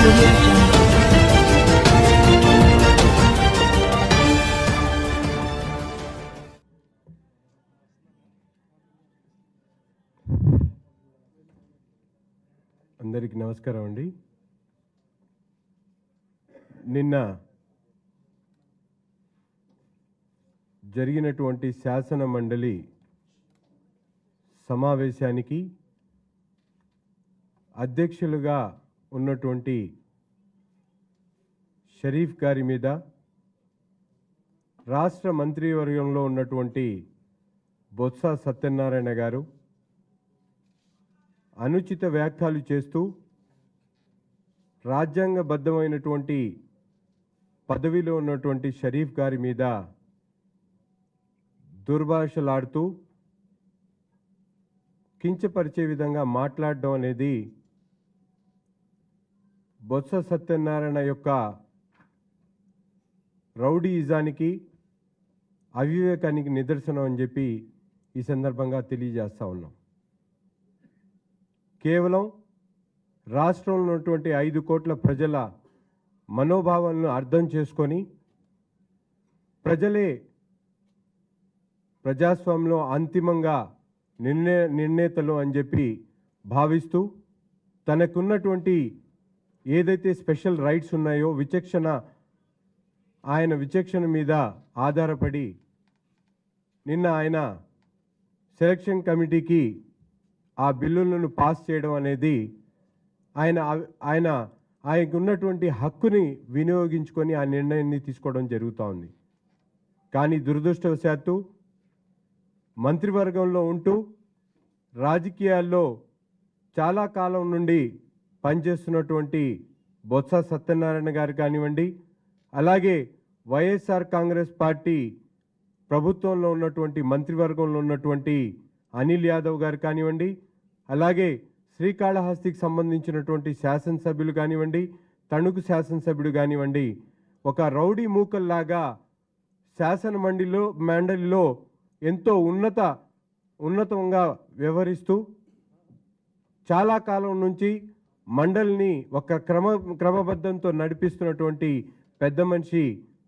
Audio Jungle. అందరికీ నమస్కారం అండి. నిన్న జరిగినటువంటి శాసన మండలి సమావేశానికి అధ్యక్షులుగా ఉన్నటువంటి షరీఫ్ గారి మీద రాష్ట్ర మంత్రివర్గంలో ఉన్నటువంటి బొత్స సత్యనారాయణ గారు అనుచిత వ్యాఖ్యలు చేస్తూ రాజ్యాంగబద్ధమైనటువంటి పదవిలో ఉన్నటువంటి షరీఫ్ గారి మీద దుర్భాషలాడుతూ కించపరిచే విధంగా మాట్లాడడం అనేది బొత్స సత్యనారాయణ యొక్క రౌడీయిజానికి అవివేకానికి నిదర్శనం అని చెప్పి ఈ సందర్భంగా తెలియజేస్తా ఉన్నాం. కేవలం రాష్ట్రంలో ఉన్నటువంటి 5 కోట్ల ప్రజల మనోభావాలను అర్థం చేసుకొని ప్రజలే ప్రజాస్వామ్యంలో అంతిమంగా నిర్ణేతలు అని చెప్పి భావిస్తూ తనకున్నటువంటి ఏదైతే స్పెషల్ రైట్స్ ఉన్నాయో ఆయన విచక్షణ మీద ఆధారపడి నిన్న ఆయన సెలక్షన్ కమిటీకి ఆ బిల్లులను పాస్ చేయడం అనేది ఆయనకు ఉన్నటువంటి హక్కుని వినియోగించుకొని ఆ నిర్ణయాన్ని తీసుకోవడం జరుగుతూ ఉంది. కానీ దురదృష్టవశాత్తు మంత్రివర్గంలో ఉంటూ రాజకీయాల్లో చాలా కాలం నుండి పనిచేస్తున్నటువంటి బొత్స సత్యనారాయణ గారు కానివ్వండి, అలాగే వైఎస్ఆర్ కాంగ్రెస్ పార్టీ ప్రభుత్వంలో ఉన్నటువంటి మంత్రివర్గంలో ఉన్నటువంటి అనిల్ యాదవ్ గారు కానివ్వండి, అలాగే శ్రీకాళహస్తికి సంబంధించినటువంటి శాసనసభ్యులు కానివ్వండి, తణుకు శాసనసభ్యుడు కానివ్వండి, ఒక రౌడీ మూకల్లాగా శాసన మండలిలో ఎంతో ఉన్నతంగా వ్యవహరిస్తూ చాలా కాలం నుంచి మండలిని ఒక క్రమబద్ధంతో నడిపిస్తున్నటువంటి పెద్ద మనిషి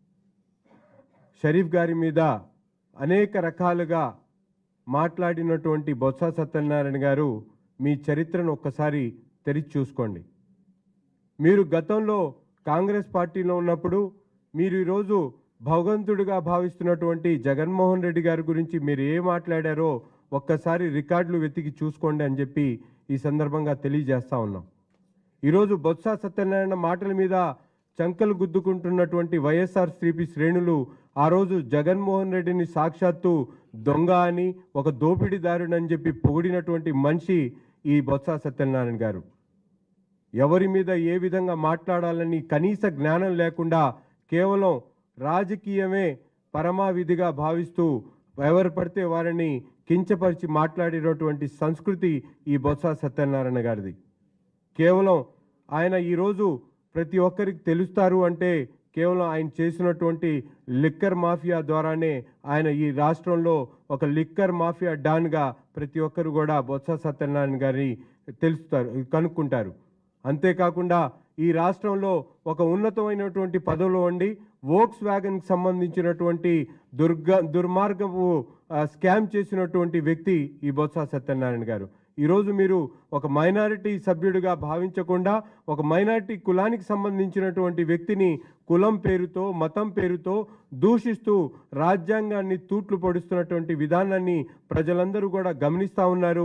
షరీఫ్ గారి మీద అనేక రకాలుగా మాట్లాడినటువంటి బొత్స సత్యనారాయణ గారు, మీ చరిత్రను ఒక్కసారి తెరిచి చూసుకోండి. మీరు గతంలో కాంగ్రెస్ పార్టీలో ఉన్నప్పుడు మీరు ఈరోజు భగవంతుడిగా భావిస్తున్నటువంటి జగన్మోహన్ రెడ్డి గారి గురించి మీరు ఏ మాట్లాడారో ఒక్కసారి రికార్డులు వెతికి చూసుకోండి అని చెప్పి ఈ సందర్భంగా తెలియజేస్తా ఉన్నాం. ఈరోజు బొత్స సత్యనారాయణ మాటల మీద చంకలు గుద్దుకుంటున్నటువంటి వైఎస్ఆర్సీపీ శ్రేణులు ఆ రోజు జగన్మోహన్ రెడ్డిని సాక్షాత్తు దొంగ అని, ఒక దోపిడీదారుడని చెప్పి పొగిడినటువంటి మనిషి ఈ బొత్స సత్యనారాయణ గారు. ఎవరి మీద ఏ విధంగా మాట్లాడాలని కనీస జ్ఞానం లేకుండా కేవలం రాజకీయమే పరమావిధిగా భావిస్తూ ఎవరు పడితే వారిని కించపరిచి మాట్లాడినటువంటి సంస్కృతి ఈ బొత్స సత్యనారాయణ గారిది. కేవలం ఆయన ఈరోజు ప్రతి ఒక్కరికి తెలుస్తారు అంటే కేవలం ఆయన చేసినటువంటి లిక్కర్ మాఫియా ద్వారానే ఆయన ఈ రాష్ట్రంలో ఒక లిక్కర్ మాఫియా డాన్గా ప్రతి ఒక్కరు కూడా బొత్స సత్యనారాయణ గారిని కనుక్కుంటారు. అంతేకాకుండా ఈ రాష్ట్రంలో ఒక ఉన్నతమైనటువంటి పదవిలో ఉండి వోక్స్ వ్యాగన్కి సంబంధించినటువంటి దుర్మార్గపు స్కామ్ చేసినటువంటి వ్యక్తి ఈ బొత్స సత్యనారాయణ గారు. ఈరోజు మీరు ఒక మైనారిటీ సభ్యుడిగా భావించకుండా ఒక మైనారిటీ కులానికి సంబంధించినటువంటి వ్యక్తిని కులం పేరుతో మతం పేరుతో దూషిస్తూ రాజ్యాంగాన్ని తూట్లు పొడుస్తున్నటువంటి విధానాన్ని ప్రజలందరూ కూడా గమనిస్తూ ఉన్నారు.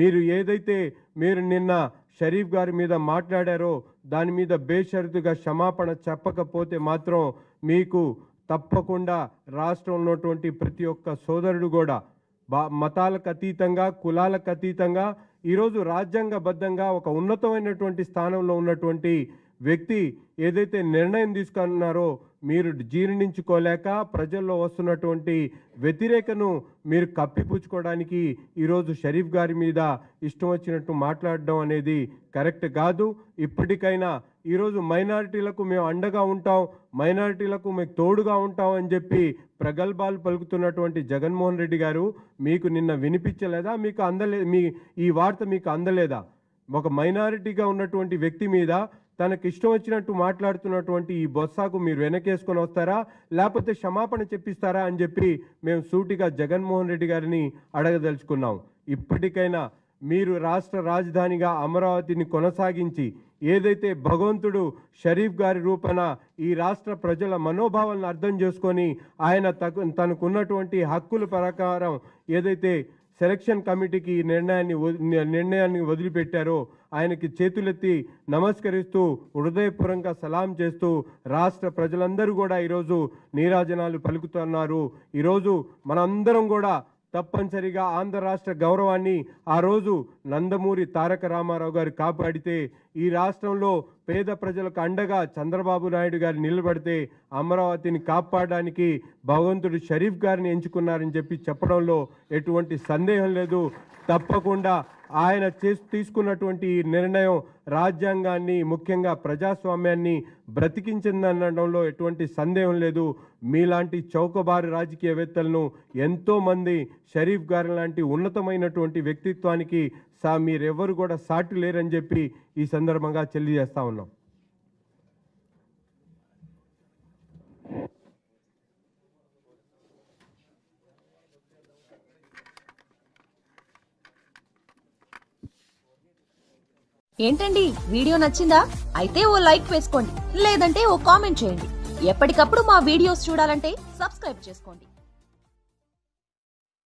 మీరు నిన్న షరీఫ్ గారి మీద మాట్లాడారో దాని మీద బేషరతుగా క్షమాపణ చెప్పకపోతే మాత్రం మీకు తప్పకుండా రాష్ట్రంలో ఉన్నటువంటి ప్రతి ఒక్క సోదరుడు కూడా మతాలకు అతీతంగా కులాలకు అతీతంగా ఈరోజు రాజ్యాంగబద్ధంగా ఒక ఉన్నతమైనటువంటి స్థానంలో ఉన్నటువంటి వ్యక్తి ఏదైతే నిర్ణయం తీసుకున్నారో మీరు జీర్ణించుకోలేక ప్రజల్లో వస్తున్నటువంటి వ్యతిరేకను మీరు కప్పిపుచ్చుకోవడానికి ఈరోజు షరీఫ్ గారి మీద ఇష్టం వచ్చినట్టు మాట్లాడడం అనేది కరెక్ట్ కాదు. ఇప్పటికైనా ఈరోజు మైనారిటీలకు మేము అండగా ఉంటాం, మైనారిటీలకు మేము తోడుగా ఉంటాం అని చెప్పి ప్రగల్భాలు పలుకుతున్నటువంటి జగన్మోహన్ రెడ్డి గారు మీకు నిన్న వినిపించలేదా? మీకు ఈ వార్త మీకు అందలేదా? ఒక మైనారిటీగా ఉన్నటువంటి వ్యక్తి మీద తనకి ఇష్టం వచ్చినట్టు మాట్లాడుతున్నటువంటి ఈ బొత్సాకు మీరు వెనకేసుకొని వస్తారా, లేకపోతే క్షమాపణ చెప్పిస్తారా అని చెప్పి మేము సూటిగా జగన్మోహన్ రెడ్డి గారిని అడగదలుచుకున్నాం. ఇప్పటికైనా మీరు రాష్ట్ర రాజధానిగా అమరావతిని కొనసాగించి ఏదైతే భగవంతుడు షరీఫ్ గారి రూపణ ఈ రాష్ట్ర ప్రజల మనోభావాలను అర్థం చేసుకొని ఆయన తనకున్నటువంటి హక్కుల ప్రకారం ఏదైతే సెలక్షన్ కమిటీకి నిర్ణయాన్ని వదిలిపెట్టారో ఆయనకి చేతులెత్తి నమస్కరిస్తూ హృదయపూర్వకంగా సలాం చేస్తూ రాష్ట్ర ప్రజలందరూ కూడా ఈరోజు నీరాజనాలు పలుకుతున్నారు. ఈరోజు మనందరం కూడా తప్పనిసరిగా ఆంధ్ర రాష్ట్ర గౌరవాన్ని ఆ రోజు నందమూరి తారక రామారావు గారు కాపాడితే, ఈ రాష్ట్రంలో పేద ప్రజలకు అండగా చంద్రబాబు నాయుడు గారు నిలబడితే అమరావతిని కాపాడడానికి భగవంతుడు షరీఫ్ గారిని ఎంచుకున్నారని చెప్పి చెప్పడంలో ఎటువంటి సందేహం లేదు. తప్పకుండా ఆయన తీసుకున్నటువంటి ఈ నిర్ణయం రాజ్యాంగాన్ని, ముఖ్యంగా ప్రజాస్వామ్యాన్ని బ్రతికించిందనడంలో ఎటువంటి సందేహం లేదు. మీలాంటి చౌకబారు రాజకీయవేత్తలను ఎంతోమంది షరీఫ్ గారి లాంటి ఉన్నతమైనటువంటి వ్యక్తిత్వానికి మీరెవరు కూడా సాటి లేరని చెప్పి ఈ సందర్భంగా తెలియజేస్తా ఉన్నాం. ఏంటండి, వీడియో నచ్చిందా? అయితే ఓ లైక్ వేసుకోండి, లేదంటే ఓ కామెంట్ చేయండి. ఎప్పటికప్పుడు మా వీడియోస్ చూడాలంటే సబ్స్క్రైబ్ చేసుకోండి.